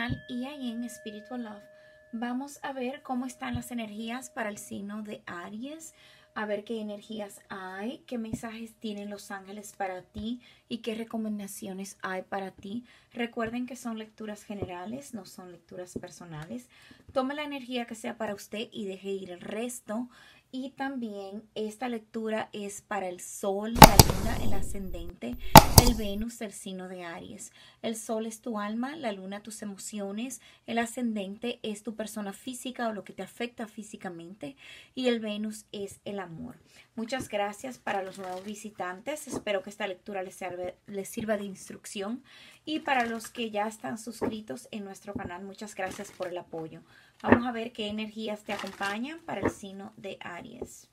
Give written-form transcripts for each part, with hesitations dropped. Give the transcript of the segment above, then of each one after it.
canal y ahí en Spiritual Love vamos a ver cómo están las energías para el signo de Aries, a ver qué energías hay, qué mensajes tienen los ángeles para ti y qué recomendaciones hay para ti. Recuerden que son lecturas generales, no son lecturas personales. Tome la energía que sea para usted y deje ir el resto. Y también esta lectura es para el Sol, la Luna, el ascendente, el Venus, el signo de Aries. El Sol es tu alma, la Luna tus emociones, el ascendente es tu persona física o lo que te afecta físicamente y el Venus es el amor. Muchas gracias para los nuevos visitantes. Espero que esta lectura les sirva de instrucción. Y para los que ya están suscritos en nuestro canal, muchas gracias por el apoyo. Vamos a ver qué energías te acompañan para el signo de Aries.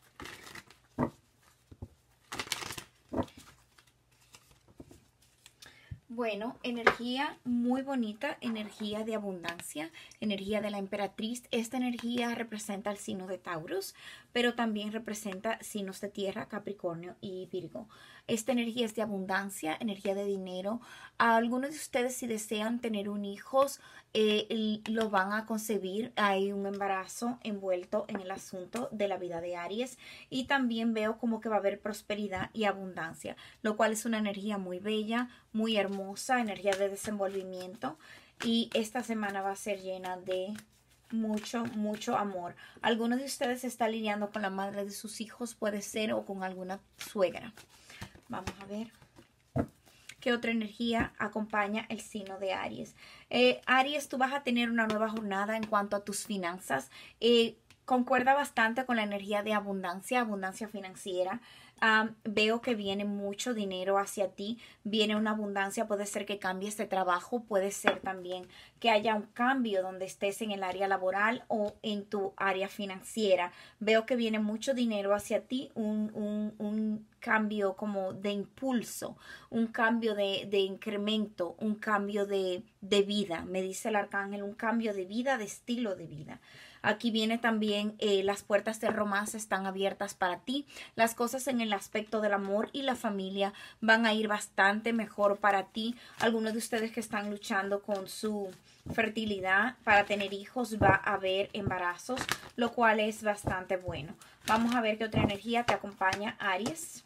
Bueno, energía muy bonita, energía de abundancia, energía de la emperatriz. Esta energía representa el signo de Taurus, pero también representa signos de tierra, Capricornio y Virgo. Esta energía es de abundancia, energía de dinero. A algunos de ustedes, si desean tener un hijo, lo van a concebir. Hay un embarazo envuelto en el asunto de la vida de Aries. Y también veo como que va a haber prosperidad y abundancia, lo cual es una energía muy bella, muy hermosa, energía de desenvolvimiento. Y esta semana va a ser llena de mucho amor. Alguno de ustedes está lidiando con la madre de sus hijos, puede ser, o con alguna suegra. Vamos a ver qué otra energía acompaña el signo de Aries. Aries, tú vas a tener una nueva jornada en cuanto a tus finanzas. Concuerda bastante con la energía de abundancia, abundancia financiera. Veo que viene mucho dinero hacia ti, viene una abundancia, puede ser que cambies de trabajo, puede ser también que haya un cambio donde estés en el área laboral o en tu área financiera. Veo que viene mucho dinero hacia ti, un cambio como de impulso, un cambio de incremento, un cambio de vida, me dice el arcángel, un cambio de vida, de estilo de vida. Aquí viene también las puertas del romance están abiertas para ti. Las cosas en el aspecto del amor y la familia van a ir bastante mejor para ti. Algunos de ustedes que están luchando con su fertilidad para tener hijos, va a haber embarazos, lo cual es bastante bueno. Vamos a ver qué otra energía te acompaña, Aries.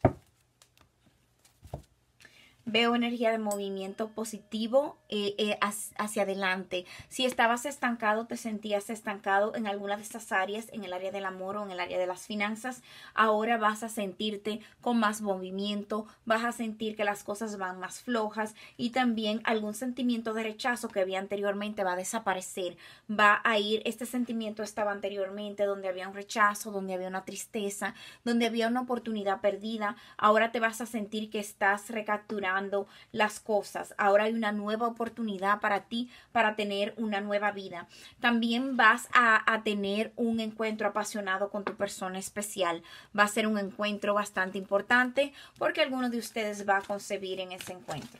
Veo energía de movimiento positivo hacia adelante. Si estabas estancado, te sentías estancado en alguna de estas áreas, en el área del amor o en el área de las finanzas, ahora vas a sentirte con más movimiento, vas a sentir que las cosas van más flojas y también algún sentimiento de rechazo que había anteriormente va a desaparecer. Va a ir, este sentimiento estaba anteriormente donde había un rechazo, donde había una tristeza, donde había una oportunidad perdida. Ahora te vas a sentir que estás recapturando las cosas. Ahora hay una nueva oportunidad para ti para tener una nueva vida. También vas a tener un encuentro apasionado con tu persona especial. Va a ser un encuentro bastante importante porque alguno de ustedes va a concebir en ese encuentro.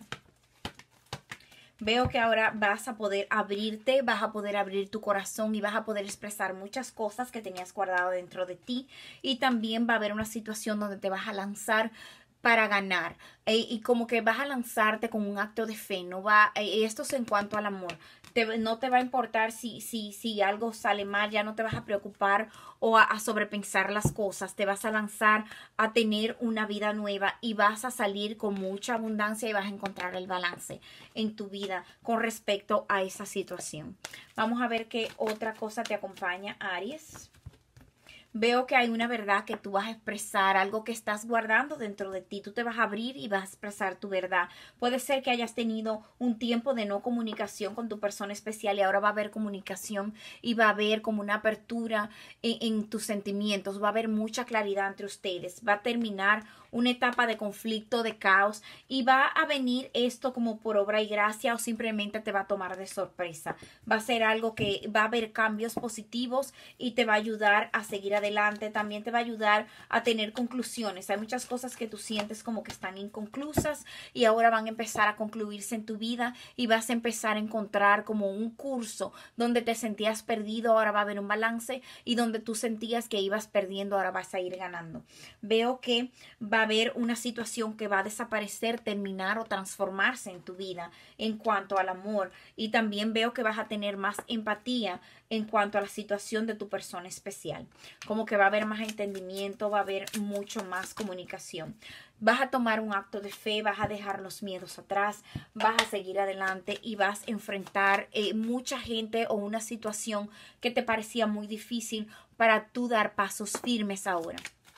Veo que ahora vas a poder abrirte, vas a poder abrir tu corazón y vas a poder expresar muchas cosas que tenías guardado dentro de ti. Y también va a haber una situación donde te vas a lanzar para ganar y como que vas a lanzarte con un acto de fe. No va, esto es en cuanto al amor. No te va a importar si algo sale mal, ya no te vas a preocupar o a sobrepensar las cosas. Te vas a lanzar a tener una vida nueva y vas a salir con mucha abundancia y vas a encontrar el balance en tu vida con respecto a esa situación. Vamos a ver qué otra cosa te acompaña, Aries. Veo que hay una verdad que tú vas a expresar, algo que estás guardando dentro de ti. Tú te vas a abrir y vas a expresar tu verdad. Puede ser que hayas tenido un tiempo de no comunicación con tu persona especial y ahora va a haber comunicación y va a haber como una apertura en tus sentimientos. Va a haber mucha claridad entre ustedes. Va a terminar una etapa de conflicto, de caos y va a venir esto como por obra y gracia o simplemente te va a tomar de sorpresa. Va a ser algo que va a haber cambios positivos y te va a ayudar a seguir adelante. También te va a ayudar a tener conclusiones. Hay muchas cosas que tú sientes como que están inconclusas y ahora van a empezar a concluirse en tu vida y vas a empezar a encontrar como un curso donde te sentías perdido, ahora va a haber un balance y donde tú sentías que ibas perdiendo, ahora vas a ir ganando. Veo que va a a haber una situación que va a desaparecer, terminar o transformarse en tu vida en cuanto al amor. Y también veo que vas a tener más empatía en cuanto a la situación de tu persona especial. Como que va a haber más entendimiento, va a haber mucho más comunicación. Vas a tomar un acto de fe, vas a dejar los miedos atrás, vas a seguir adelante y vas a enfrentar mucha gente o una situación que te parecía muy difícil para tú dar pasos firmes ahora.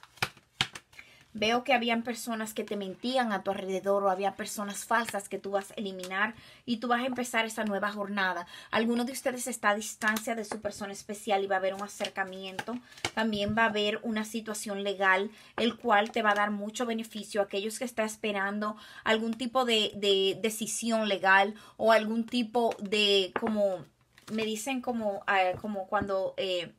Veo que habían personas que te mentían a tu alrededor o había personas falsas que tú vas a eliminar y tú vas a empezar esa nueva jornada. Alguno de ustedes está a distancia de su persona especial y va a haber un acercamiento. También va a haber una situación legal, el cual te va a dar mucho beneficio. Aquellos que están esperando algún tipo de decisión legal o algún tipo de, como me dicen, como cuando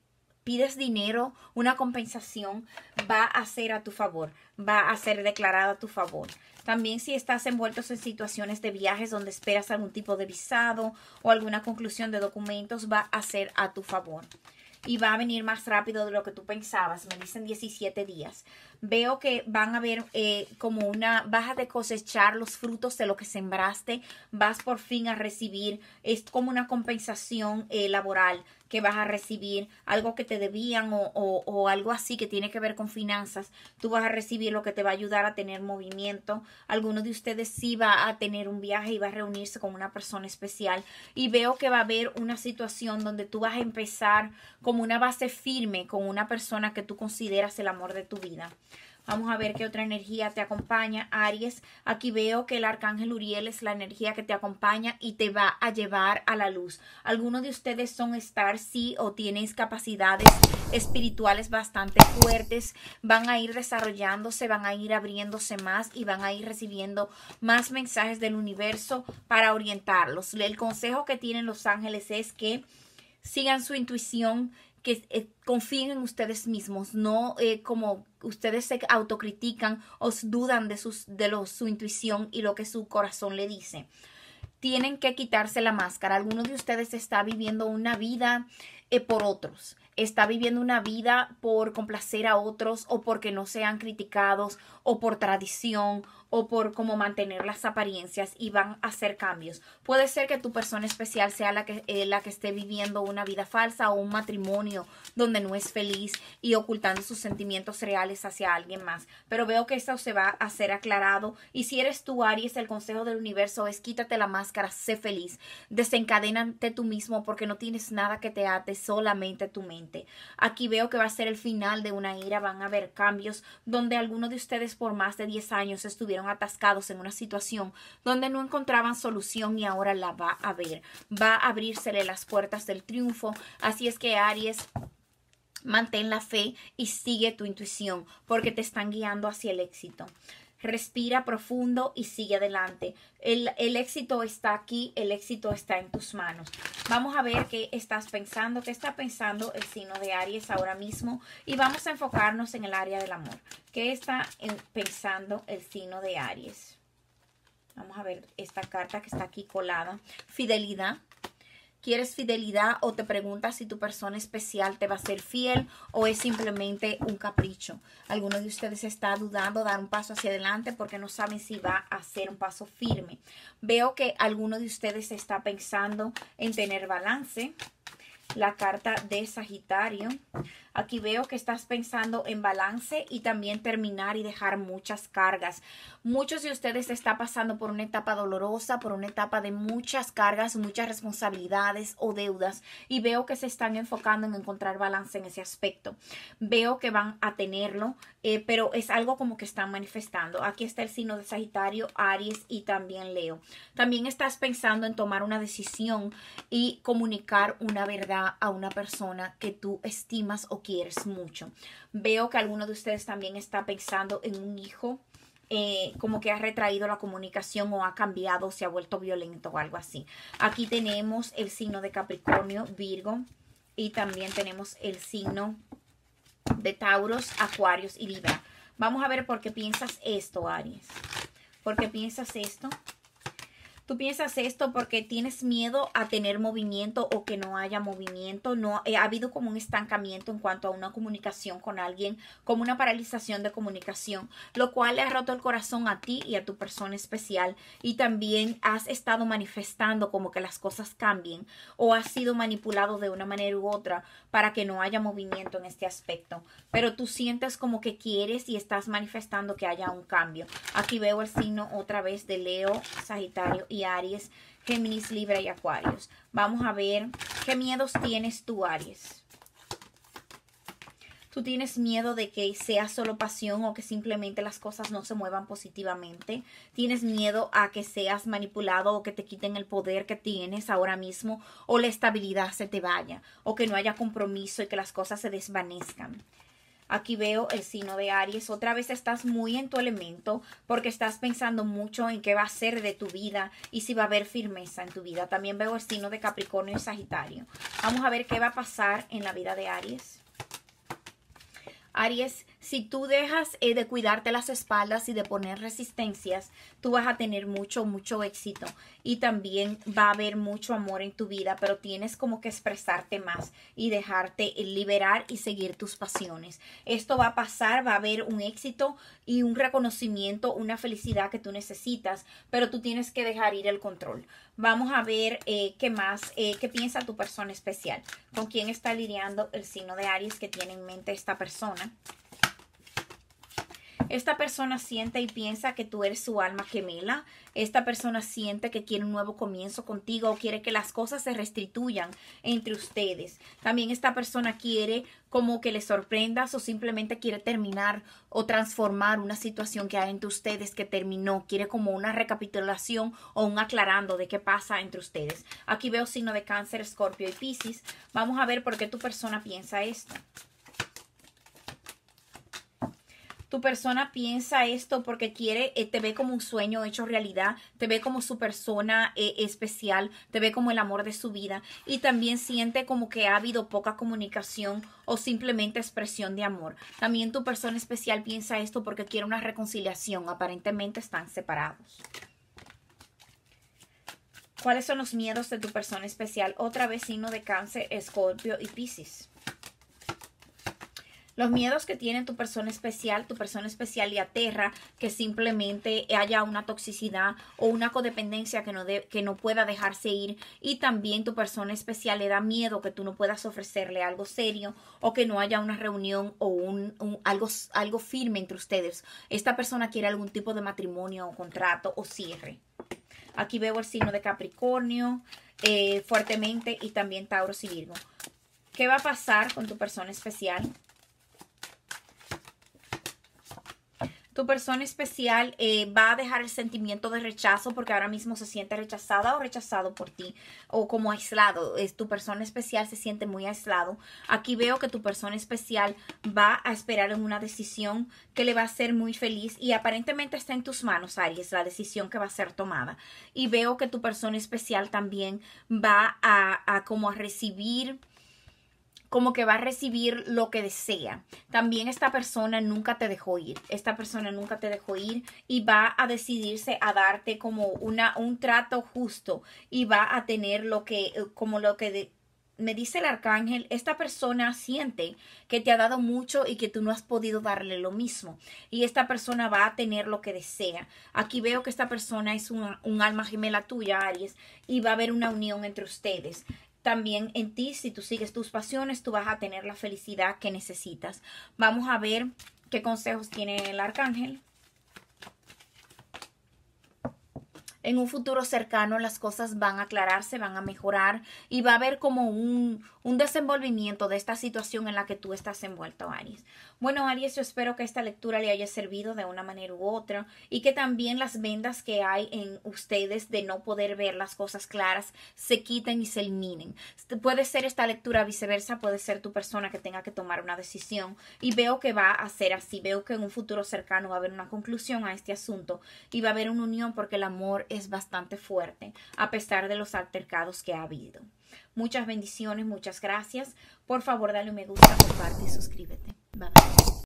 pides dinero, una compensación va a ser a tu favor, va a ser declarada a tu favor. También si estás envuelto en situaciones de viajes donde esperas algún tipo de visado o alguna conclusión de documentos, va a ser a tu favor. Y va a venir más rápido de lo que tú pensabas. Me dicen 17 días. Veo que van a ver como vas a cosechar los frutos de lo que sembraste. Vas por fin a recibir, es como una compensación laboral que vas a recibir, algo que te debían o algo así que tiene que ver con finanzas. Tú vas a recibir lo que te va a ayudar a tener movimiento. Alguno de ustedes sí va a tener un viaje y va a reunirse con una persona especial. Y veo que va a haber una situación donde tú vas a empezar como una base firme con una persona que tú consideras el amor de tu vida. Vamos a ver qué otra energía te acompaña, Aries. Aquí veo que el arcángel Uriel es la energía que te acompaña y te va a llevar a la luz. Algunos de ustedes son Star, sí, o tienen capacidades espirituales bastante fuertes. Van a ir desarrollándose, van a ir abriéndose más y van a ir recibiendo más mensajes del universo para orientarlos. El consejo que tienen los ángeles es que sigan su intuición, que confíen en ustedes mismos, no como ustedes se autocritican o dudan de su intuición y lo que su corazón le dice. Tienen que quitarse la máscara. Algunos de ustedes está viviendo una vida por otros. Está viviendo una vida por complacer a otros o porque no sean criticados o por tradición o por cómo mantener las apariencias y van a hacer cambios. Puede ser que tu persona especial sea la que esté viviendo una vida falsa o un matrimonio donde no es feliz y ocultando sus sentimientos reales hacia alguien más. Pero veo que esto se va a ser aclarado y si eres tú, Aries, el consejo del universo es quítate la máscara, sé feliz, desencadénate tú mismo porque no tienes nada que te ate, solamente tu mente. Aquí veo que va a ser el final de una era, van a haber cambios donde algunos de ustedes por más de 10 años estuvieron atascados en una situación donde no encontraban solución y ahora la va a ver. Va a abrírsele las puertas del triunfo. Así es que, Aries, mantén la fe y sigue tu intuición porque te están guiando hacia el éxito. Respira profundo y sigue adelante. El éxito está aquí, el éxito está en tus manos. Vamos a ver qué estás pensando, qué está pensando el signo de Aries ahora mismo y vamos a enfocarnos en el área del amor. ¿Qué está pensando el signo de Aries? Vamos a ver esta carta que está aquí colada. Fidelidad. ¿Quieres fidelidad o te preguntas si tu persona especial te va a ser fiel o es simplemente un capricho? Alguno de ustedes está dudando dar un paso hacia adelante porque no saben si va a hacer un paso firme. Veo que alguno de ustedes está pensando en tener balance. La carta de Sagitario. Aquí veo que estás pensando en balance y también terminar y dejar muchas cargas. Muchos de ustedes están pasando por una etapa dolorosa, por una etapa de muchas cargas, muchas responsabilidades o deudas. Y veo que se están enfocando en encontrar balance en ese aspecto. Veo que van a tenerlo, pero es algo como que están manifestando. Aquí está el signo de Sagitario, Aries y también Leo. También estás pensando en tomar una decisión y comunicar una verdad a una persona que tú estimas o quieres mucho. Veo que alguno de ustedes también está pensando en un hijo, como que ha retraído la comunicación o ha cambiado, se ha vuelto violento o algo así. Aquí tenemos el signo de Capricornio, Virgo, y también tenemos el signo de Tauros, Acuarios y Libra. Vamos a ver por qué piensas esto, Aries. ¿Por qué piensas esto? Tú piensas esto porque tienes miedo a tener movimiento o que no haya movimiento. No ha habido como un estancamiento en cuanto a una comunicación con alguien, como una paralización de comunicación, lo cual le ha roto el corazón a ti y a tu persona especial. Y también has estado manifestando como que las cosas cambien o has sido manipulado de una manera u otra para que no haya movimiento en este aspecto. Pero tú sientes como que quieres y estás manifestando que haya un cambio. Aquí veo el signo otra vez de Leo, Sagitario y Aries, Géminis, Libra y Acuarios. Vamos a ver qué miedos tienes tú, Aries. Tú tienes miedo de que sea solo pasión o que simplemente las cosas no se muevan positivamente. Tienes miedo a que seas manipulado o que te quiten el poder que tienes ahora mismo o la estabilidad se te vaya o que no haya compromiso y que las cosas se desvanezcan. Aquí veo el signo de Aries. Otra vez estás muy en tu elemento porque estás pensando mucho en qué va a ser de tu vida y si va a haber firmeza en tu vida. También veo el signo de Capricornio y Sagitario. Vamos a ver qué va a pasar en la vida de Aries. Aries, si tú dejas de cuidarte las espaldas y de poner resistencias, tú vas a tener mucho éxito. Y también va a haber mucho amor en tu vida, pero tienes como que expresarte más y dejarte liberar y seguir tus pasiones. Esto va a pasar, va a haber un éxito y un reconocimiento, una felicidad que tú necesitas, pero tú tienes que dejar ir el control. Vamos a ver qué más, qué piensa tu persona especial. ¿Con quién está lidiando el signo de Aries que tiene en mente esta persona? Esta persona siente y piensa que tú eres su alma gemela. Esta persona siente que quiere un nuevo comienzo contigo o quiere que las cosas se restituyan entre ustedes. También esta persona quiere como que le sorprendas o simplemente quiere terminar o transformar una situación que hay entre ustedes que terminó. Quiere como una recapitulación o un aclarando de qué pasa entre ustedes. Aquí veo signo de Cáncer, Escorpio y Piscis. Vamos a ver por qué tu persona piensa esto. Tu persona piensa esto porque quiere, te ve como un sueño hecho realidad, te ve como su persona especial, te ve como el amor de su vida y también siente como que ha habido poca comunicación o simplemente expresión de amor. También tu persona especial piensa esto porque quiere una reconciliación, aparentemente están separados. ¿Cuáles son los miedos de tu persona especial? Otra vez signo de Cáncer, Escorpio y Piscis. Los miedos que tiene tu persona especial le aterra que simplemente haya una toxicidad o una codependencia que no pueda dejarse ir. Y también tu persona especial le da miedo que tú no puedas ofrecerle algo serio o que no haya una reunión o algo firme entre ustedes. Esta persona quiere algún tipo de matrimonio o contrato o cierre. Aquí veo el signo de Capricornio fuertemente y también Tauro y Virgo. ¿Qué va a pasar con tu persona especial? Tu persona especial va a dejar el sentimiento de rechazo porque ahora mismo se siente rechazada o rechazado por ti o como aislado. Tu persona especial se siente muy aislado. Aquí veo que tu persona especial va a esperar en una decisión que le va a hacer muy feliz y aparentemente está en tus manos, Aries, la decisión que va a ser tomada. Y veo que tu persona especial también va a recibir... como que va a recibir lo que desea. También esta persona nunca te dejó ir. Esta persona nunca te dejó ir y va a decidirse a darte como un trato justo y va a tener me dice el arcángel, esta persona siente que te ha dado mucho y que tú no has podido darle lo mismo. Y esta persona va a tener lo que desea. Aquí veo que esta persona es un alma gemela tuya, Aries, y va a haber una unión entre ustedes. También en ti, si tú sigues tus pasiones, tú vas a tener la felicidad que necesitas. Vamos a ver qué consejos tiene el arcángel. En un futuro cercano las cosas van a aclararse, van a mejorar y va a haber como un desenvolvimiento de esta situación en la que tú estás envuelto, Aries. Bueno, Aries, yo espero que esta lectura le haya servido de una manera u otra y que también las vendas que hay en ustedes de no poder ver las cosas claras se quiten y se eliminen. Puede ser esta lectura viceversa, puede ser tu persona que tenga que tomar una decisión y veo que va a ser así. Veo que en un futuro cercano va a haber una conclusión a este asunto y va a haber una unión porque el amor es bastante fuerte a pesar de los altercados que ha habido. Muchas bendiciones, muchas gracias. Por favor, dale un me gusta, comparte y suscríbete. Bye bye.